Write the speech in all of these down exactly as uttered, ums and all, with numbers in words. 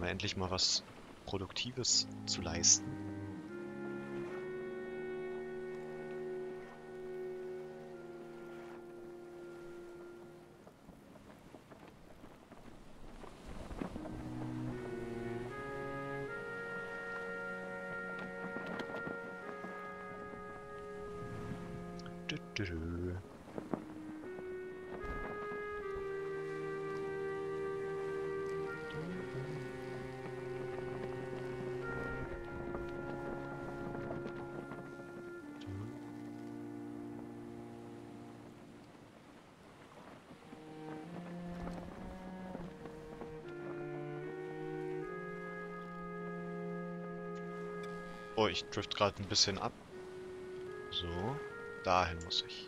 wir endlich mal was Produktives zu leisten. Dü -dü -dü. Oh, ich drift gerade ein bisschen ab. So, dahin muss ich.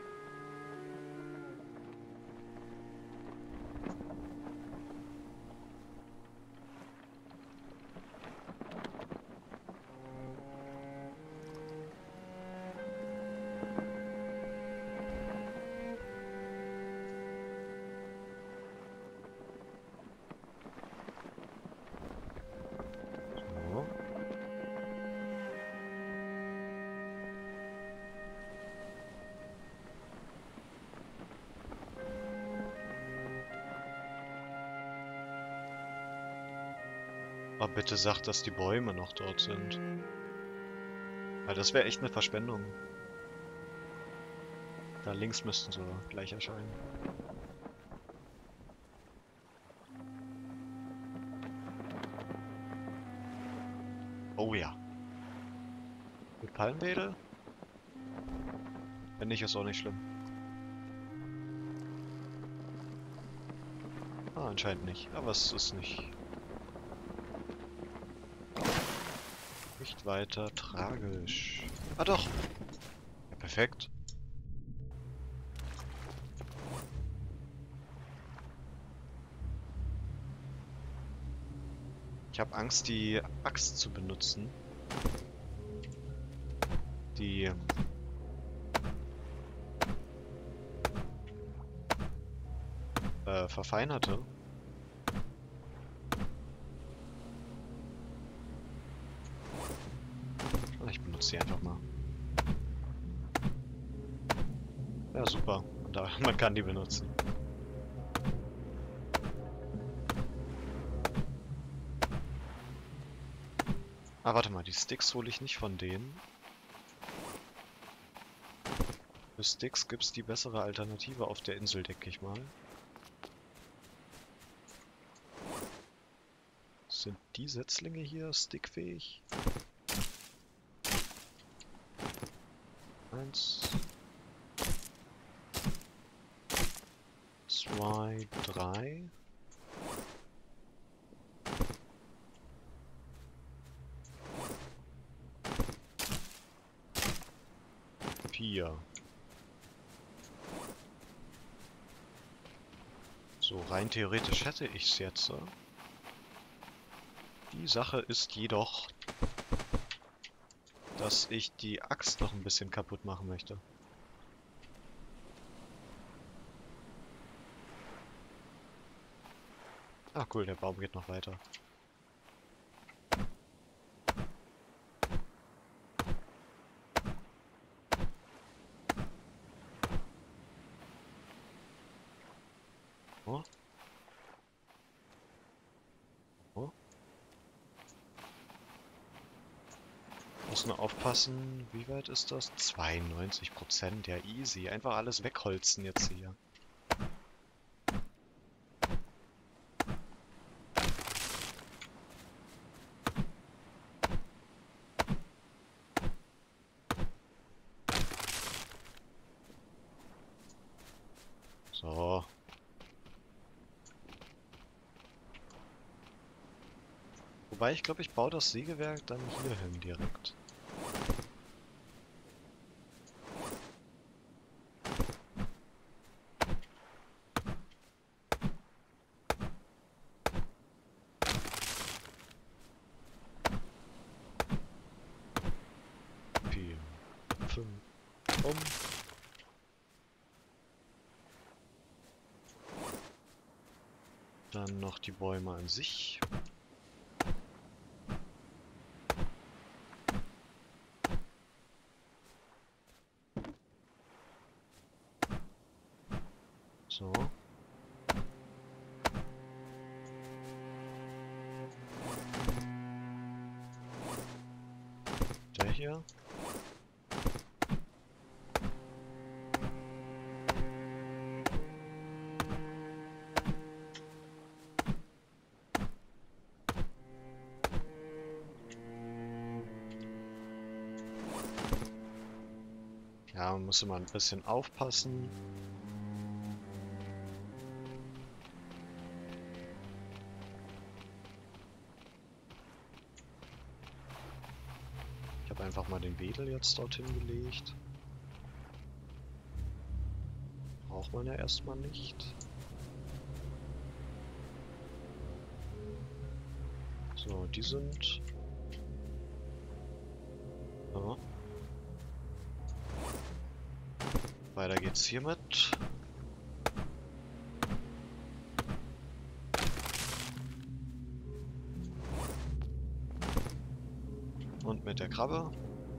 So. Aber bitte sag, dass die Bäume noch dort sind. Weil das wäre echt eine Verschwendung. Da links müssten sie gleich erscheinen. Oh ja. Mit Palmwedel? Wenn nicht, ist auch nicht schlimm. Ah, anscheinend nicht. Aber es ist nicht... Nicht weiter tragisch. Ah doch! Ja, perfekt. Ich habe Angst, die Axt zu benutzen. Die... Äh, verfeinerte. Ich benutze sie einfach mal. Ja, super. Da, man kann die benutzen. Ah, warte mal, die Sticks hole ich nicht von denen. Für Sticks gibt es die bessere Alternative auf der Insel, denke ich mal. Sind die Setzlinge hier stickfähig? Eins, zwei, drei. Vier. So, rein theoretisch hätte ich es jetzt. Die Sache ist jedoch, dass ich die Axt noch ein bisschen kaputt machen möchte. Ah cool, der Baum geht noch weiter. Oh. Oh. Muss nur aufpassen, wie weit ist das? zweiundneunzig Prozent, ja easy. Einfach alles wegholzen jetzt hier. So. Wobei, ich glaube, ich baue das Sägewerk dann hier hin direkt. Vier, fünf, um. Dann noch die Bäume an sich. hier. Ja, man muss immer ein bisschen aufpassen. Ich habe einfach mal den Wedel jetzt dorthin gelegt. Braucht man ja erstmal nicht. So, die sind... Ja. Weiter geht's hiermit. Und mit der Krabbe.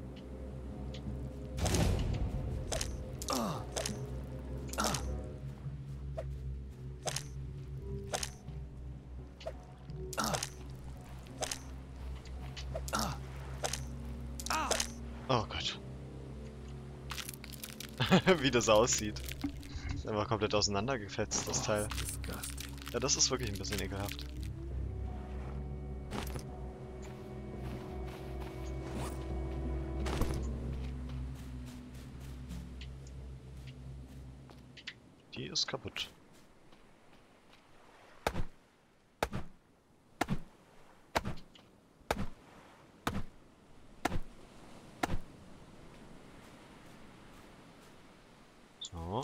Oh Gott. Wie das aussieht. Ist einfach komplett auseinandergefetzt, das Teil. Ja, das ist wirklich ein bisschen ekelhaft. Die ist kaputt. So.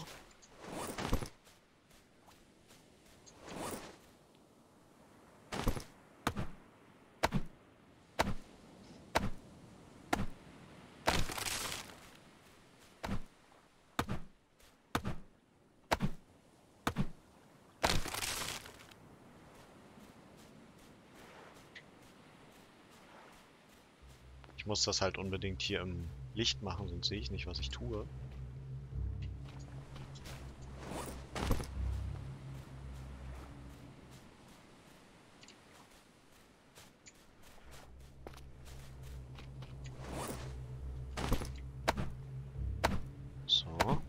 Ich muss das halt unbedingt hier im Licht machen, sonst sehe ich nicht, was ich tue. So.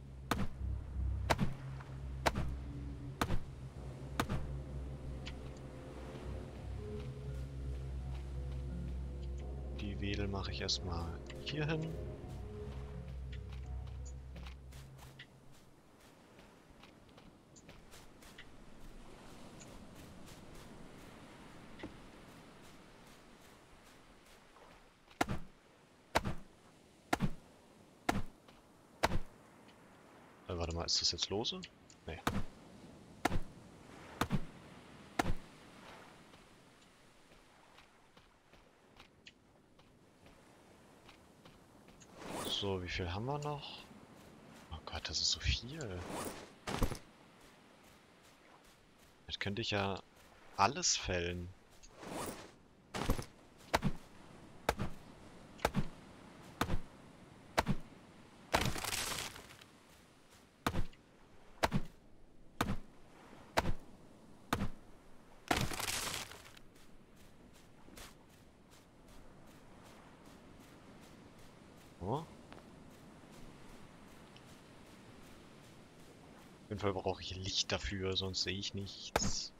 Die Wedel mache ich erstmal hier hin. Äh, warte mal, ist das jetzt lose? Nee. So, wie viel haben wir noch? Oh Gott, das ist so viel. Jetzt könnte ich ja alles fällen. Oh. Auf jeden Fall brauche ich Licht dafür, sonst sehe ich nichts.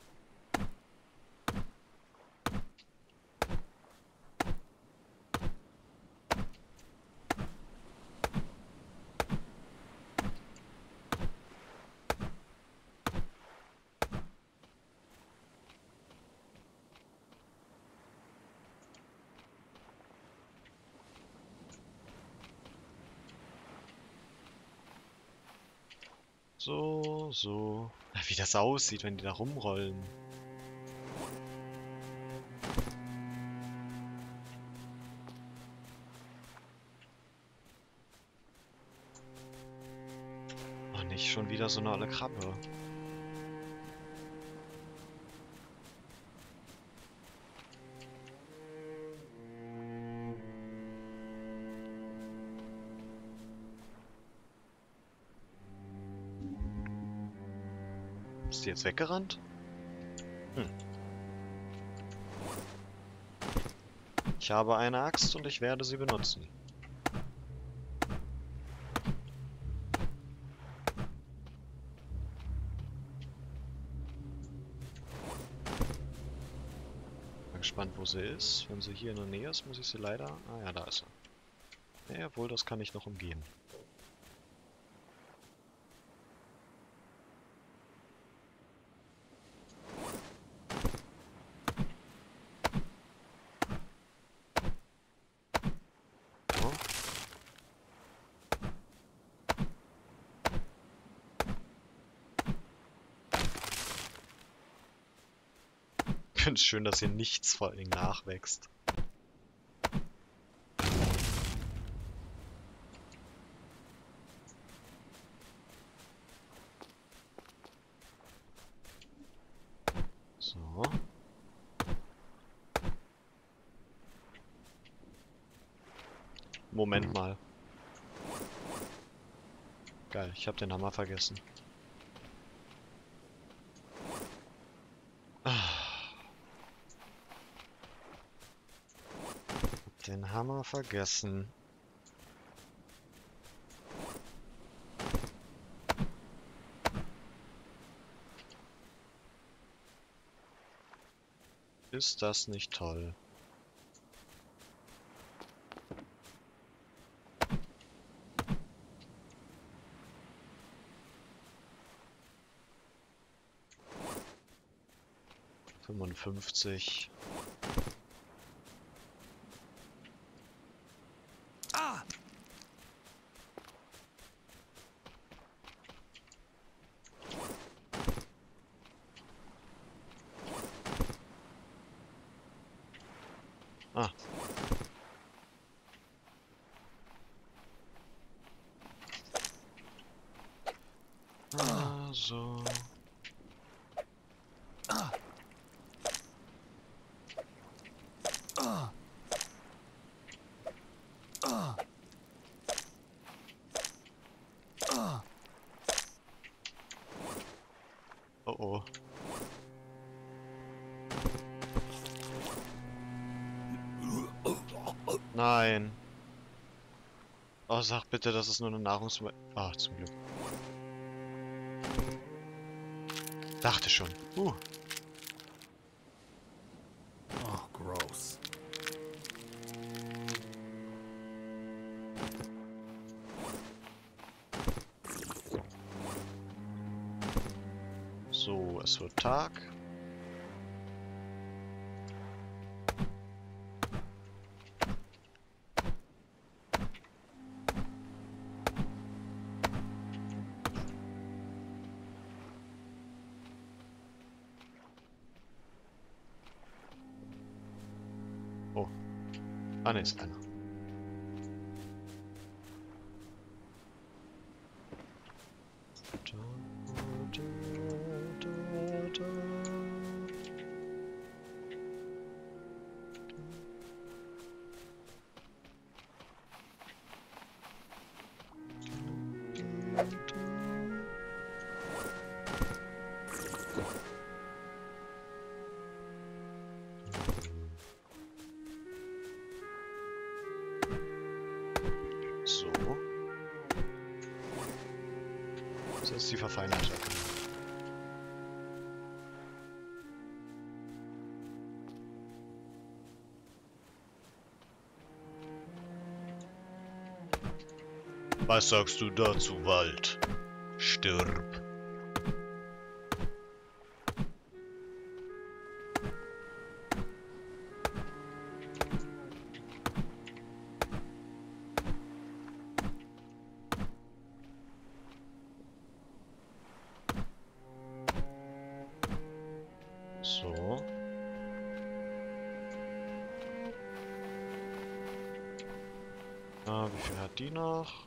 So, so. Ach, wie das aussieht, wenn die da rumrollen. Oh, nicht schon wieder so eine olle Krabbe. Ist die jetzt weggerannt? Hm. Ich habe eine Axt und ich werde sie benutzen. Bin gespannt, wo sie ist. Wenn sie hier in der Nähe ist, muss ich sie leider... Ah ja, da ist sie. Ja, jawohl, das kann ich noch umgehen. Ich finde es schön, dass hier nichts vor allen Dingen nachwächst. So. Moment mal. Geil, ich habe den Hammer vergessen. Den Hammer vergessen. Ist das nicht toll? fünfundfünfzig. Ah! Ah. Also. Ah! Ah! Ah! Ah! Oh oh. Nein. Oh, sag bitte, das ist nur eine Nahrungsmittel. Ah, zum Glück. Dachte schon. Uh. Oh, gross. So, es wird Tag. Oh. Ah, ne, ist einer. So. Das ist die verfeinerte. Was sagst du dazu, Wald? Stirb. So. Ah, wie viel hat die noch?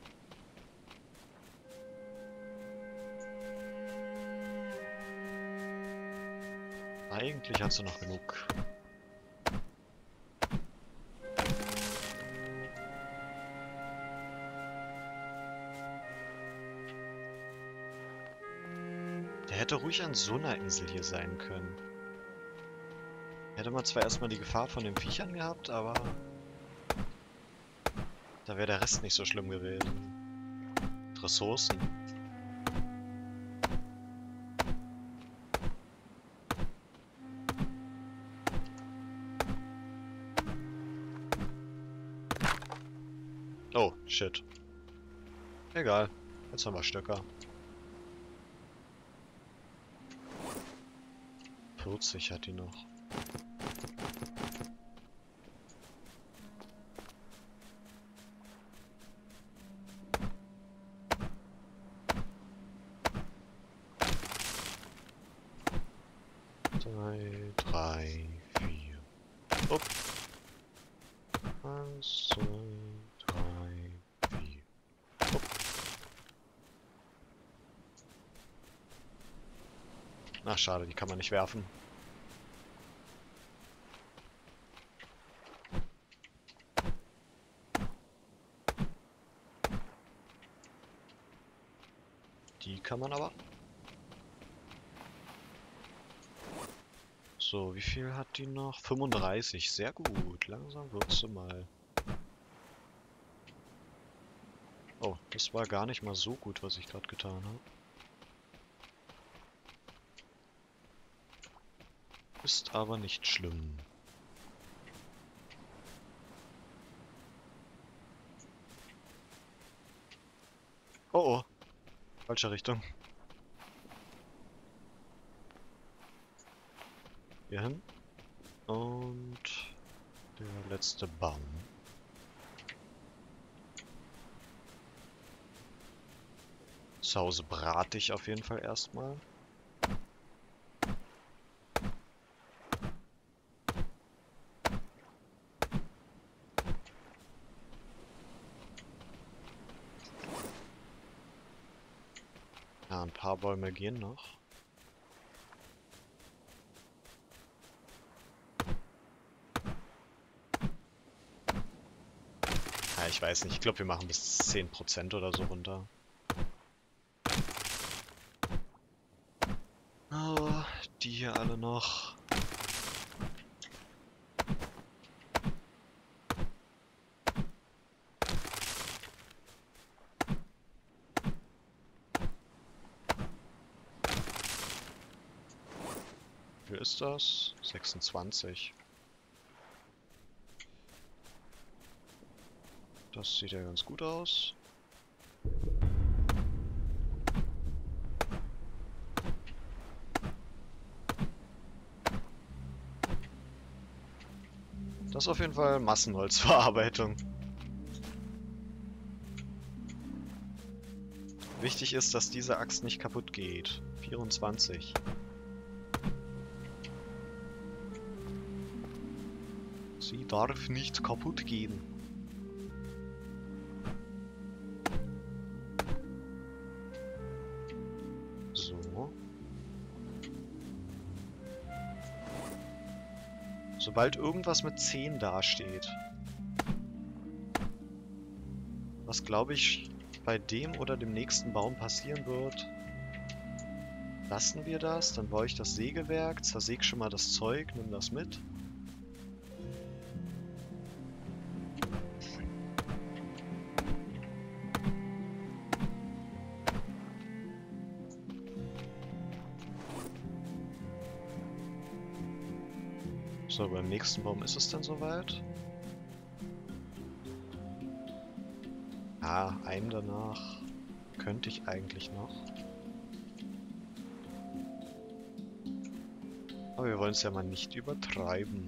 Eigentlich hat sie noch genug. Der hätte ruhig an so einer Insel hier sein können. Hätte man zwar erstmal die Gefahr von den Viechern gehabt, aber da wäre der Rest nicht so schlimm gewesen. Ressourcen. Oh, shit. Egal. Jetzt haben wir Stöcker. vierzig hat die noch. Drei, drei, vier. Upp. Eins, zwei, drei, vier. Upp. Ach, schade, die kann man nicht werfen. Die kann man aber. So, wie viel hat die noch? fünfunddreißig, sehr gut. Langsam wird's sie mal. Oh, das war gar nicht mal so gut, was ich gerade getan habe. Ist aber nicht schlimm. Oh oh, falsche Richtung. Hier hin. Und der letzte Baum. Zu Hause brate ich auf jeden Fall erstmal. Ja, ein paar Bäume gehen noch. Ja, ich weiß nicht. Ich glaube, wir machen bis zehn Prozent oder so runter. Oh, die hier alle noch. Wie viel ist das? sechsundzwanzig. Das sieht ja ganz gut aus. Das ist auf jeden Fall Massenholzverarbeitung. Wichtig ist, dass diese Axt nicht kaputt geht. vierundzwanzig. Sie darf nicht kaputt gehen. So. Sobald irgendwas mit zehn dasteht, was glaube ich bei dem oder dem nächsten Baum passieren wird, lassen wir das, dann baue ich das Sägewerk, zersäge schon mal das Zeug, nimm das mit. So, beim nächsten Baum ist es dann soweit. Ah, einen danach könnte ich eigentlich noch. Aber wir wollen es ja mal nicht übertreiben.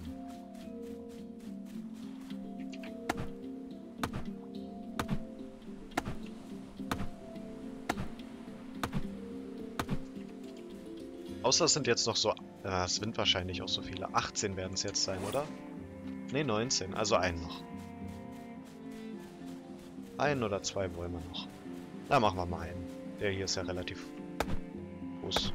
Außer es sind jetzt noch so... Äh, es sind wahrscheinlich auch so viele. achtzehn werden es jetzt sein, oder? Ne, neunzehn. Also einen noch. Einen oder zwei wollen wir noch. Na, machen wir mal einen. Der hier ist ja relativ groß.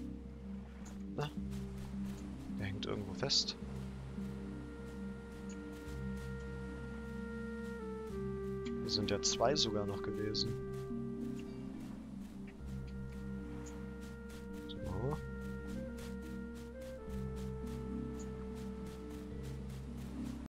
Na? Der hängt irgendwo fest. sind ja zwei sogar noch gewesen.